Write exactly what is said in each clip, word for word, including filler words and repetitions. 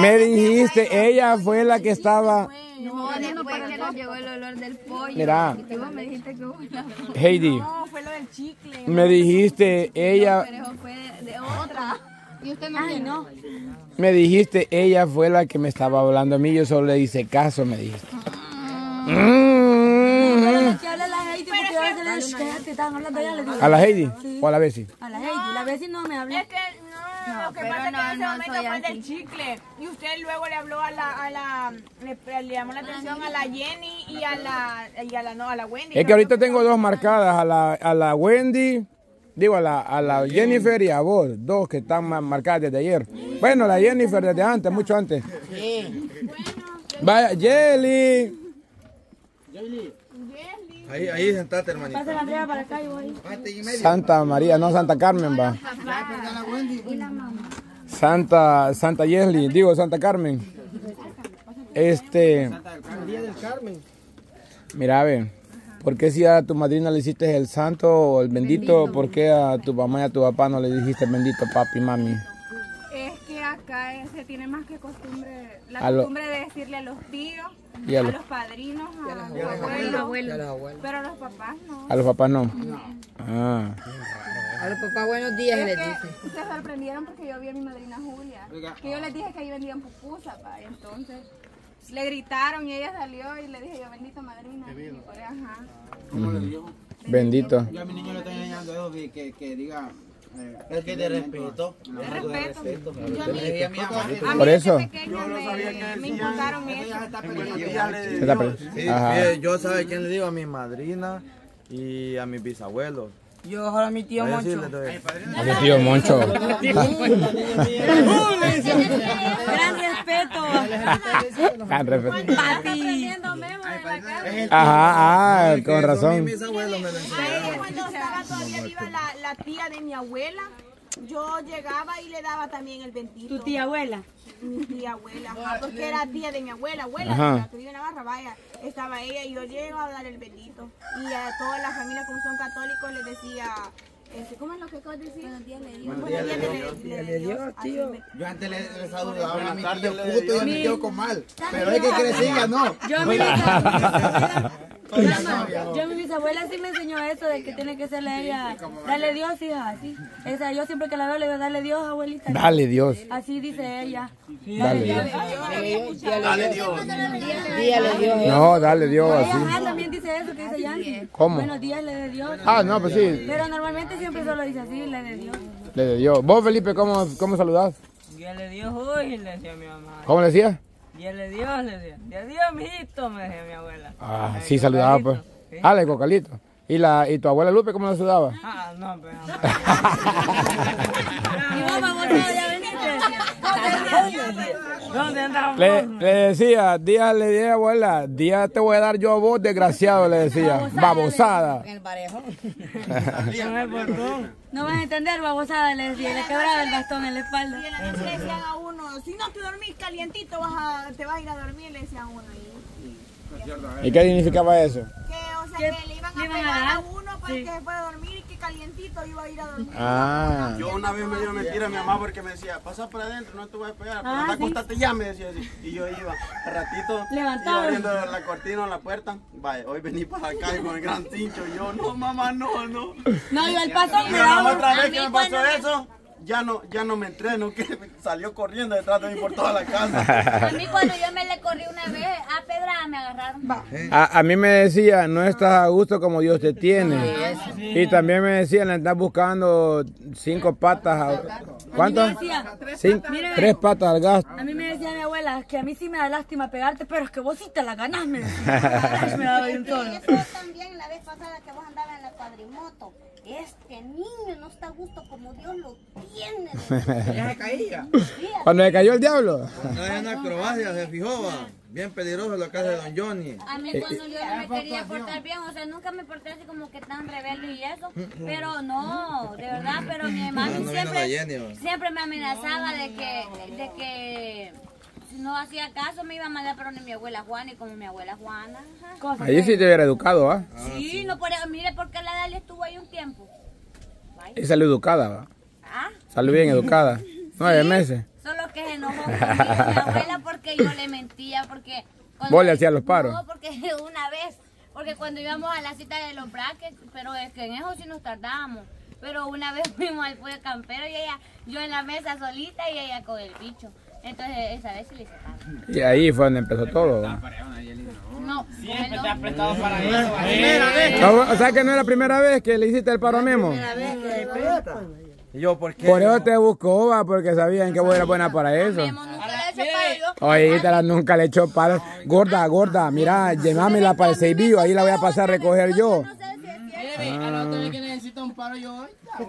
Me dijiste, ella fue la que estaba... No, después que nos llegó el olor del pollo. Mira. Y vos me dijiste que hubo la... Heidi. No, fue lo del chicle. Me dijiste, ella... Pero eso fue de otra. Y usted no. Ay, no. Me dijiste, ella fue la que me estaba hablando a mí, yo solo le hice caso, me dijiste. ¿A la Heidi? ¿O a la Bessie? A la Heidi, la Bessie no me habló. Es que no, no, lo que pasa es que en ese momento fue del chicle. Y usted luego le habló a la, a la, le, le llamó la atención a la Jenny y a la, y a la, no, a la Wendy. Es que ahorita tengo dos marcadas, a la, a la Wendy, digo a la, a la Jennifer y a vos, dos que están marcadas desde ayer. Bueno, la Jennifer desde antes, mucho antes. Sí. Vaya, Jelly. Jelly. Ahí, ahí sentate, hermanito. Pasa la Andrea para acá y voy. Santa María, no Santa Carmen, va. Santa, Santa Yesli, digo Santa Carmen. Este. Mira, ve, ¿por qué si a tu madrina le hiciste el santo o el bendito, bendito. ¿Por qué a tu mamá y a tu papá no le dijiste el bendito, papi, mami? Es que acá se tiene más que costumbre, la a costumbre lo... de decirle a los tíos, y a, a los... los padrinos, a, a, los, abuelos, abuelos, abuelos. abuelos, pero a los papás no. ¿A los papás no? No. Ah. A los papás buenos días es les que dice. se sorprendieron porque yo vi a mi madrina Julia, que yo les dije que ahí vendían pupusas, pa, entonces le gritaron y ella salió y le dije yo, bendito madrina. Y por ahí, ajá. ¿Cómo le dijo? Bendito. Yo a mi niño le estoy enseñando eso, que, que, que diga... Eh, es que te respeto. De respeto. Yo a mí, a mi mamá, por eso. Yo no sabía que me inculcaron eso. Sí, yo sabe quién le digo, a mi madrina y a mis bisabuelos. Yo ojalá a mi tío Moncho. A mi tío Moncho. Gran respeto. Gran respeto. Papi. Ajá, ah, con razón. Mis abuelos me lo enseñaron. Cuando estaba todavía viva la, la tía de mi abuela, yo llegaba y le daba también el bendito. ¿Tu tía abuela? Mi tía abuela, ajá, porque era tía de mi abuela, abuela, ajá. La que vive en Navarra, vaya, estaba ella y yo llego a dar el bendito. Y a todas las familias como son católicos les decía, este, ¿cómo es lo que acabas de decir? Buenos días le dio. Buenos días le dio, tío. Yo antes le, le saludaba a mi tío puto y a mi tío comal, pero es que crecía, no. Yo mi bisabuela, yo mi bisabuela sí me enseñó eso de que tiene que serle a ella, dale Dios, hija, así. O sea, yo siempre que la veo le digo, dale Dios, abuelita. Dale Dios. Así dice ella. Dale Dios. Dale Dios. Dígale Dios. No, dale Dios, así. Ella también dice eso, que dice Yankee. ¿Cómo? Buenos días, le de Dios. Ah, no, pues sí. Pero normalmente siempre solo dice así, le de Dios. Le de Dios. ¿Vos, Felipe, cómo, cómo saludás? Día le Dios hoy, le decía mi mamá. ¿Cómo le decías? Día le Dios, le decía. Día Dios, mijito, me decía mi abuela. Ah, sí, saludaba, pues. Ah, de Cocalito. ¿Y, la, ¿Y tu abuela Lupe cómo la saludaba? Ah, no, pero... ¿Y vos, vamos, ya veniste? ¿Dónde andamos? Le, le decía, día le dije, abuela, día te voy a dar yo a vos, desgraciado, le decía. Babosada. En el parejo. No vas a entender, babosada, le decía. Le quebraba el bastón en la espalda. Y en la noche le decían a uno, si no te dormís calientito, vas a, te vas a ir a dormir, le decían a uno. Y, ¿Y qué significaba eso? que, o sea, que le iban a pegar a uno para que se pueda dormir y que calientito iba a ir a dormir. Ah. Yo una vez me dio mentira a mi mamá porque me decía, pasa para adentro, no te voy a pegar, pero anda, acostate ya, me decía así. Y yo iba, al ratito, levantado, iba abriendo la cortina o la puerta. Vaya, hoy vení para acá con el gran cincho. Y yo, no, mamá, no, no. No, yo el paso me Pero daba. la otra vez que me pasó eso, ya no, ya no me entré, no, que salió corriendo detrás de mí por toda la casa. A mí cuando yo me le corrí una vez a pedrada me agarraron. A, a mí me decía, no estás a gusto como Dios te tiene. Y también me decían, le estás buscando cinco patas. A, ¿cuántas? Cinco, tres patas al gasto. A mí me decía mi abuela que a mí sí me da lástima pegarte, pero es que vos sí te la ganás, me decía. Me daba un tono. Eso también la vez pasada que vos andabas en la cuadrimoto. Este niño no está a gusto como Dios lo tiene. Ya se caía. Cuando le cayó el diablo. No es una acrobacia, se fijó, va. Bien peligroso lo que hace Don Johnny. A mí cuando yo no me quería portar bien, o sea, nunca me porté así como que tan rebelde y eso, pero no, de verdad, pero mi mamá no siempre, Jenny, siempre me amenazaba de que, de que si no hacía caso me iba a mandar pero ni mi abuela Juana y como mi abuela Juana. Ajá. Allí sí te hubiera educado, ¿ah? Sí, sí, no por eso, mire porque la Dalia estuvo ahí un tiempo. Y salió educada, ¿va? ¿Ah? Salió bien educada. Nueve sí, meses. Solo porque se enojó conmigo mi abuela porque yo le mentía, porque... ¿Vos le hacías los paros? No, porque una vez, porque cuando íbamos a la cita de los brackets, pero es que en eso sí nos tardamos. Pero una vez fuimos al pollo campero y ella, yo en la mesa solita y ella con el bicho. Entonces esa vez sí le hice paro. Y ahí fue donde empezó todo. No, Siempre no. te has prestado para eso. No, o sea que no es la primera vez que le hiciste el paro a Memo. ¿Y yo por qué? Por eso te buscó, va, porque sabían que vos eras buena para eso. Memo nunca le he hecho paro yo. Oye, esta nunca le echó paro. Gorda, gorda, mira, llévamela para el Seibillo, ahí la voy a pasar a recoger yo. No sé si es cierto. Mire, a la otra vez que necesito un paro yo hoy.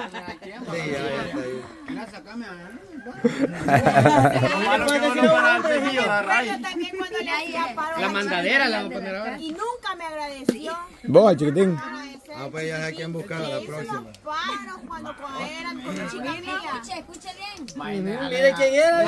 La mandadera la voy a poner ahora. Y nunca me agradeció. Vos, chiquitín. Ah, pues ya sé a quién buscar a la próxima. Paros cuando eran con la chica mía. Escuche, escuche bien. Mire quién era.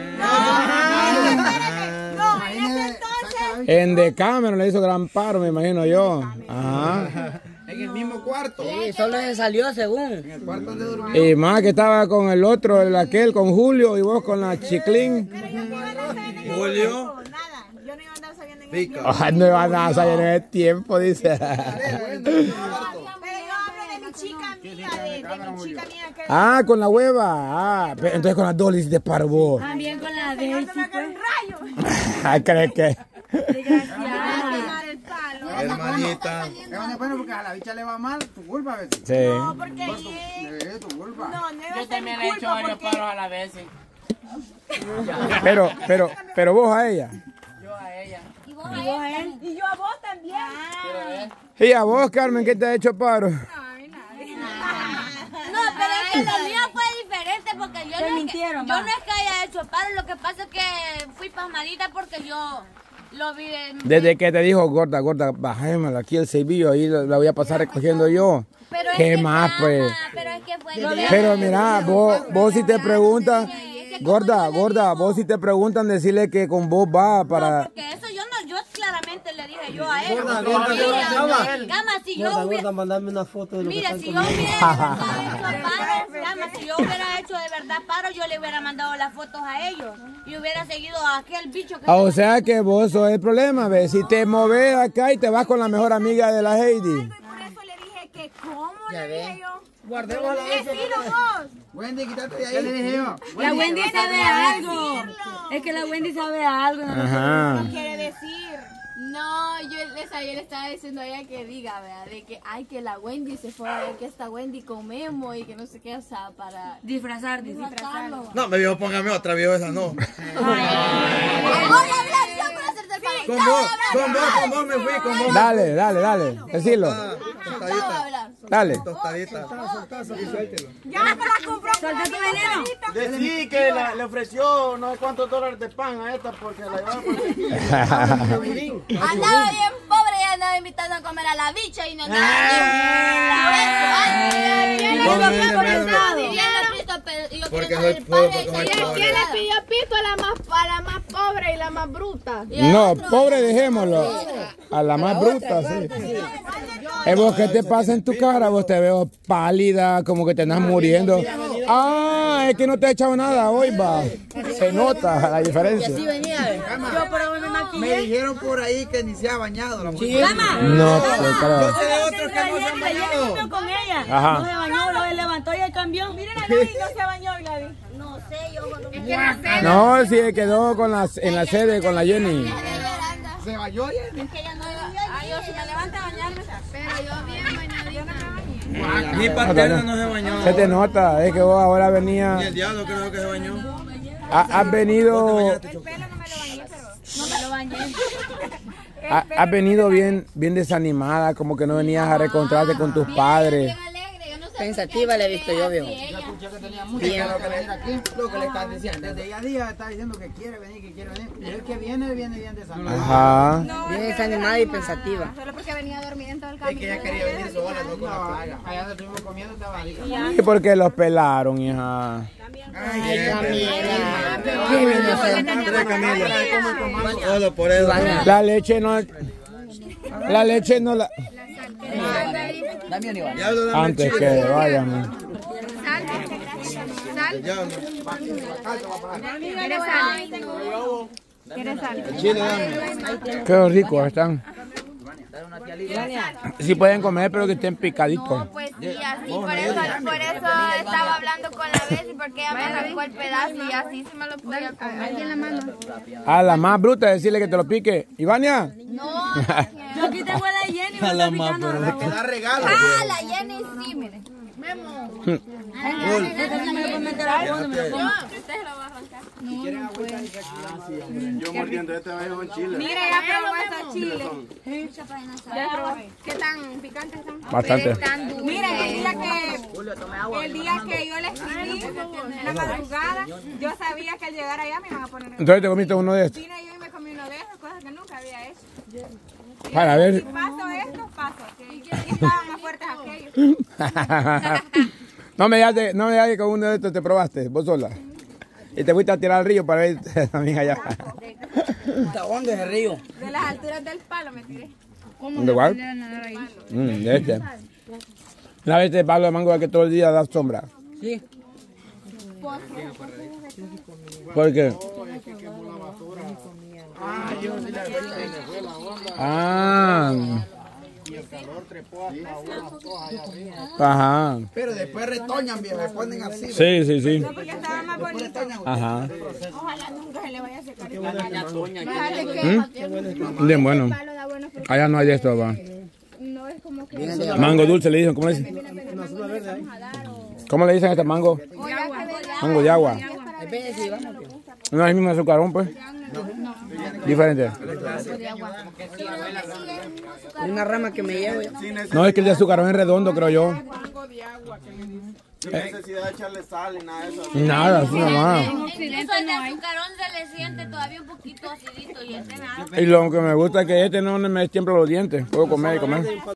No, en ese entonces. En Decameron le hizo gran paro, me imagino yo. Ajá. En el mismo cuarto. Sí, solo se salió según. En el cuarto donde dormía. Y más que estaba con el otro, el aquel, con Julio, y vos con la Chiclín. Pero yo no iba a andar sabiendo en Julio. el tiempo, nada. Yo no iba a andar sabiendo en el Pica. tiempo. Ay, no iba a nada salir en el tiempo, dice. Pero yo hablo de mi chica mía, de, de mi chica mía que Ah, con la hueva. Ah, pero entonces con las dos le hiciste paro vos. También con la el señor Daisy, se me agarró pues. un rayo. Ay, ¿crees que? Desgraciada. Quemar el palo. Hermanita. Es bueno porque a la bicha le va mal, tu culpa a veces. Sí. No, porque él- Es tu culpa. no, no iba a Yo ser también mi le he hecho culpa varios porque paros a la vez. Sí. Pero, pero, pero vos a ella. Yo a ella. Y vos a él. y yo a vos también. Quiero ver. Y a vos, Carmen, ¿qué te ha hecho paro? No, pero es que lo mío fue diferente porque yo, no es, que, mintieron, yo va. no es que haya hecho paro, lo que pasa es que fui pasmadita porque yo lo vi en... Desde que te dijo, gorda, gorda, bajémosla aquí el Seibillo, ahí la la voy a pasar recogiendo yo. Pero es ¿Qué que más, nada, pues? Pero es que fue... Pero mira, vos, vos si te preguntan, gorda, gorda, vos si te preguntan, decirle que con vos va para... Porque eso yo no, yo claramente le dije yo a él. Gorda, gorda, Mira, gorda, Gama, si yo hubiera... mandame una foto de Mira, si yo hubiera hecho paro, Gama, si yo hubiera hecho de verdad paro, yo le hubiera mandado las fotos a ellos y hubiera seguido a aquel bicho que... Ah, o sea que vos sos el problema, ¿ves? Si te moves acá y te vas con la mejor amiga de la Heidi. Y por eso le dije que cómo le dije yo. Guardemos la vez. Decido vos. Wendy, quítate de ahí. ¿Qué le dije yo? La Wendy sabe algo. Es que la Wendy sabe algo. ¿no? Ajá. ¿Qué quiere decir? No, yo, les, yo le estaba diciendo a ella que diga, ¿verdad? De que, ay, que la Wendy se fue a ver que está Wendy con Memo y que no sé qué, o sea, para Disfrazar, disfrazar. disfrazarlo. No, me viejo, póngame otra, viejo, esa no. Voy a hablar yo para hacerte el favor. Con vos, con vos, con vos me fui, con vos. Dale, dale, dale, decilo. Ah, Yo voy a Tostadita, hablar. Dale. tostadita. Ya me la compró. Suelta tu veneno. Decí que la- le ofreció no sé cuántos dólares de pan a esta porque la llevaba por Andaba bien pobre y andaba invitando a comer a la bicha y no nada. Porque soy pobre, porque soy ¿Quién pobre. le pidió pito a la más, a la más pobre y la más bruta? No, pobre, dejémoslo. A la más bruta, sí. Es vos, ¿qué te pasa en tu cara? Vos te veo pálida, como que te estás muriendo. Ah, es que no te he echado nada hoy, va. Se nota la diferencia. Yo por hoy me Me maquillé. dijeron por ahí que ni se ha bañado la mujer. No, pues, claro. Yo sé de otros que no se han Ayer bañado. comió con ella. Ajá. No se bañó, lo levantó y él cambió. Miren a Gladys, no se bañó Gladys. No sé, yo... No, sí, quedó con la, en la sede con la Jenny. Se bañó ya. Ay, yo si me levanto a bañarme. Pero yo bien bañadita. Mi paterna no se bañó. Se te nota, es que vos ahora Ni venía, el diablo creo que se bañó. ha- has venido, El pelo no me lo bañé, pero... No me lo bañé. ha- has venido bien, bien desanimada, como que no venías a reencontrarte con tus padres. Bien alegre, yo no sé. Pensativa le he visto yo, viejo. Yo escuché que tenía mucho que venir aquí. Lo que le están diciendo. Desde ya día está diciendo que quiere venir, que quiere venir. Y el que viene, viene bien desanimado. Ajá. Bien desanimada y pensativa. Solo porque venía a dormir en todo el Es camino. que ella quería venir sola, no con la plaga. Allá donde estuvimos comiendo estaba ahí. ¿Y por qué los pelaron, hija? Ay, Solo por eso. La leche no, la leche no la, Diablo, dame antes chico. que vayan. ¿Quieres sal? ¿Quieres sal? Qué ricos están. Sí pueden comer, pero que estén picaditos. No, pues sí, así, por eso, por eso estaba hablando con la Bessie, porque ella me arrancó el pedazo y así sí me lo podía comer. Aquí en la mano. A la más bruta, decirle que te lo pique. ¿Ivania? No. Yo aquí tengo a la Jenny. A la más, pero le queda regalo. Ah, la Jenny sí, mire. Memo. Yo mordiendo este viejo en Chile. Mira, ya probó esos chiles. Ya probó. ¿Qué tan picantes son? Bastante. Miren, el día que el día que yo le escribí en la madrugada, yo sabía que al llegar allá me iban a poner. Entonces te comiste uno de estos. Vine yo y me comí uno de esos, cosas que nunca había hecho. Para ver. Si paso esto, paso aquello. Y estaban más fuertes aquellos. No me digas de- no me digas que con uno de estos te probaste, vos sola. Y te fuiste a tirar al río para ver también allá. ¿Dónde es el río? De las alturas del palo me tiré. ¿De cuál? Mm, de este. La vez este palo de mango que todo el día da sombra. Sí. ¿Por qué? Ah. Ajá. Pero después retoñan, viejo, se ponen así. Sí, sí, sí. Porque estaba más bonito. Ajá. Ojalá nunca se le vaya a secar. ¿Mm? Bien bueno. Allá no hay de esto, va. No es como que... Mango dulce le dicen, ¿cómo le dicen? ¿Cómo le dicen a este mango? Mango de agua. No es el mismo azucarón, pues. Diferente. Una rama que me llevo. No, es que el de azucarón es redondo, creo yo. Sin necesidad de echarle sal y nada de eso. Nada, así nomás. Incluso el de azucarón se le siente todavía un poquito acidito y este nada. Y lo que me gusta es que este no me tiembla los dientes. Puedo comer y comer.